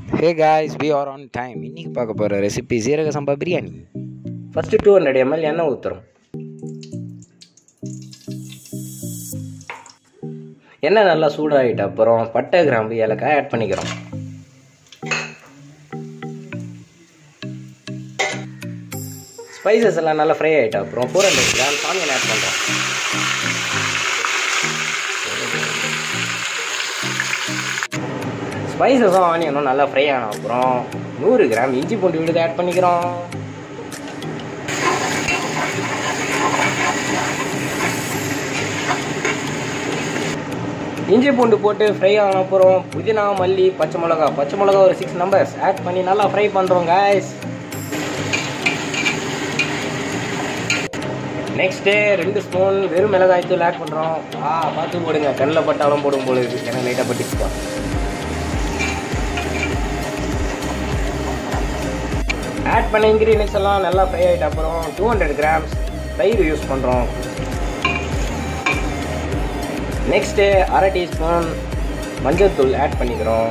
Hey guys, we are on time. இன்னைக்கு பார்க்க போகிற recipe zeeraga sambha biryani. First 200 ml எண்ணெய் ஊற்றுறோம். எண்ணெய் நல்லா சூடாகிட்ட அப்புறம் பட்டை கிராம்பு ஏலக்காய் ஆட் பண்ணிக்கிறோம். ஸ்பைசஸ் எல்லாம் நல்லா ஃப்ரை ஆகிட்ட அப்புறம் 400 கிராம் ஆனியன் ஆட் பண்ணுறோம். ஸ்பைசஸும் ஆனியனும் நல்லா ஃப்ரை ஆன அப்புறம் 100 கிராம் இஞ்சி பூண்டு விழுது ஆட் பண்ணிக்கிறோம். இஞ்சி பூண்டு போட்டு ஃப்ரை ஆன அப்புறம் புதினா மல்லி பச்சை மிளகா ஒரு 6 நம்பர்ஸ் ஆட் பண்ணி நல்லா ஃப்ரை பண்ணுறோம் guys. நெக்ஸ்ட்டு 2 ஸ்பூன் வெறும் மிளகாய் தூள் ஆட் பண்ணுறோம். பார்த்து போடுங்க, கண்ணில் பட்டாலும் போடும் போல இருக்குது, எனக்கு லைட்டாக பட்டுச்சுப்பா. ஆட் பண்ண இன்க்ரீடியன்ஸ் எல்லாம் நல்லா ஃப்ரை ஆகிட்ட அப்புறம் 200 கிராம்ஸ் தயிர் யூஸ் பண்ணுறோம். நெக்ஸ்ட்டு அரை டீஸ்பூன் மஞ்சள் தூள் ஆட் பண்ணிக்கிறோம்.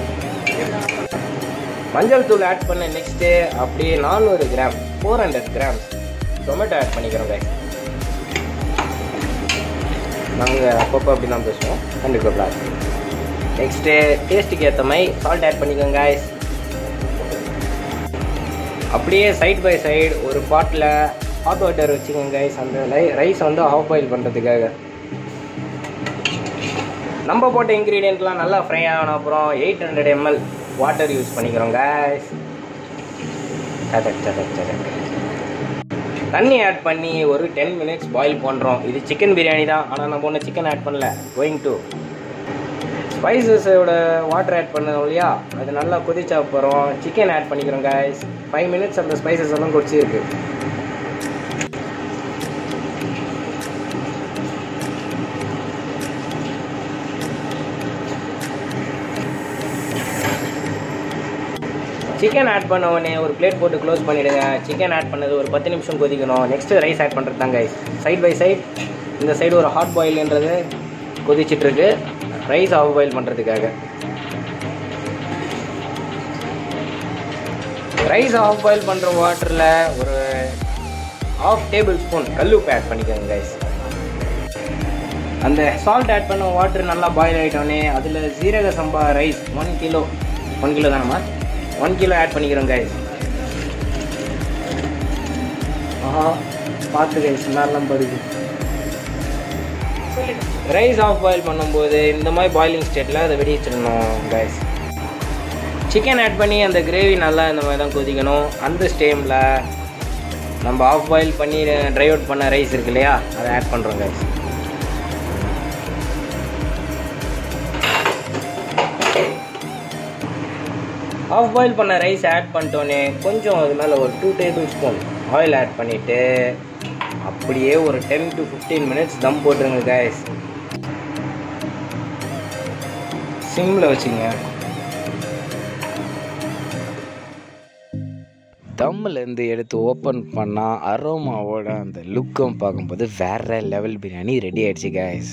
மஞ்சள் தூள் ஆட் பண்ண நெக்ஸ்ட்டு அப்படியே 400 கிராம் 400 கிராம்ஸ் டொமேட்டோ ஆட் பண்ணிக்கிறோம் guys. நாங்கள் அப்பப்போ அப்படி தான் பேசுவோம், கண்டிப்பாக. நெக்ஸ்ட்டு டேஸ்ட்டுக்கு ஏற்ற மாதிரி சால்ட் ஆட் பண்ணிக்கோங்க guys. அப்படியே சைட் பை சைடு ஒரு பாட்டில் ஹாட் வாட்டர் வச்சுக்கோங்க guys. அந்த ரைஸ் வந்து ஹாஃப் பாயில் பண்ணுறதுக்காக நம்ம போட்ட இன்க்ரீடியண்ட்லாம் நல்லா ஃப்ரை ஆன அப்புறம் 800 ml வாட்டர் யூஸ் பண்ணிக்கிறோம் guys. தண்ணி ஆட் பண்ணி ஒரு 10 minutes பாயில் பண்ணுறோம். இது சிக்கன் பிரியாணி தான், ஆனால் நம்ம ஒன்றும் சிக்கன் ஆட் பண்ணல. கோயிங் டு ஸ்பைசஸோட வாட்டர் ஆட் பண்ணோம் இல்லையா, அது நல்லா கொதிச்ச அப்புறம் சிக்கன் ஆட் பண்ணிக்கிறோம் guys. 5 minutes அந்த ஸ்பைசஸ் எல்லாம் கொதிச்சிருக்கு. சிக்கன் ஆட் பண்ண உடனே ஒரு பிளேட் போட்டு க்ளோஸ் பண்ணிவிடுங்க. சிக்கன் ஆட் பண்ணது ஒரு 10 நிமிஷம் கொதிக்கணும். நெக்ஸ்ட்டு ரைஸ் ஆட் பண்ணுறது தான் guys. சைட் பை சைட் இந்த சைடு ஒரு ஹாட் பாயில்ன்றது கொதிச்சிட்ருக்கு, ரைஸ் ஆஃப் பாயில் பண்ணுறதுக்காக. ரைஸ் ஆஃப் பாயில் பண்ணுற வாட்டரில் ஒரு 1/2 டேபிள் ஸ்பூன் கல்லுப்பு ஆட் பண்ணிக்கோங்க guys. அந்த சால்ட் ஆட் பண்ண வாட்டர் நல்லா பாயில் ஆகிட்டோடனே அதில் zeeraga sambha ரைஸ் 1 கிலோ தானம்மா 1 கிலோ ஆட் பண்ணிக்கிறோம் guys. பார்த்து guys, நேரம் படுது. ரைஸ் ஆஃப் பாயில் பண்ணும்போது இந்த மாதிரி பாயிலிங் ஸ்டேட்டில் அதை வெடிச்சிடணும் guys. சிக்கன் ஆட் பண்ணி அந்த கிரேவி நல்லா இந்த மாதிரி தான் கொதிக்கணும். அந்த ஸ்டேமில் நம்ம ஆஃப் பாயில் பண்ணி ட்ரை அவுட் பண்ண ரைஸ் இருக்கு இல்லையா, அதை ஆட் பண்ணுறோம் guys. ஆஃப் பாயில் பண்ண ரைஸ் ஆட் பண்ணிட்டோன்னே கொஞ்சம் அது மேலே ஒரு 2 டேபிள் ஸ்பூன் ஆயில் ஆட் பண்ணிவிட்டு அப்படியே ஒரு 10 to 15 minutes தம் போட்டுருங்க guys. சிம்மில் வச்சுங்க. தம்மிலேருந்து எடுத்து ஓப்பன் பண்ணால் அரோமாவோட அந்த லுக்கும் பார்க்கும்போது வேறு லெவல் பிரியாணி ரெடி ஆகிடுச்சு guys.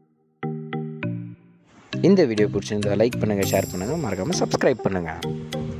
இந்த வீடியோ பிடிச்சிருந்தா லைக் பண்ணுங்கள், ஷேர் பண்ணுங்கள், மறக்காமல் சப்ஸ்கிரைப் பண்ணுங்கள்.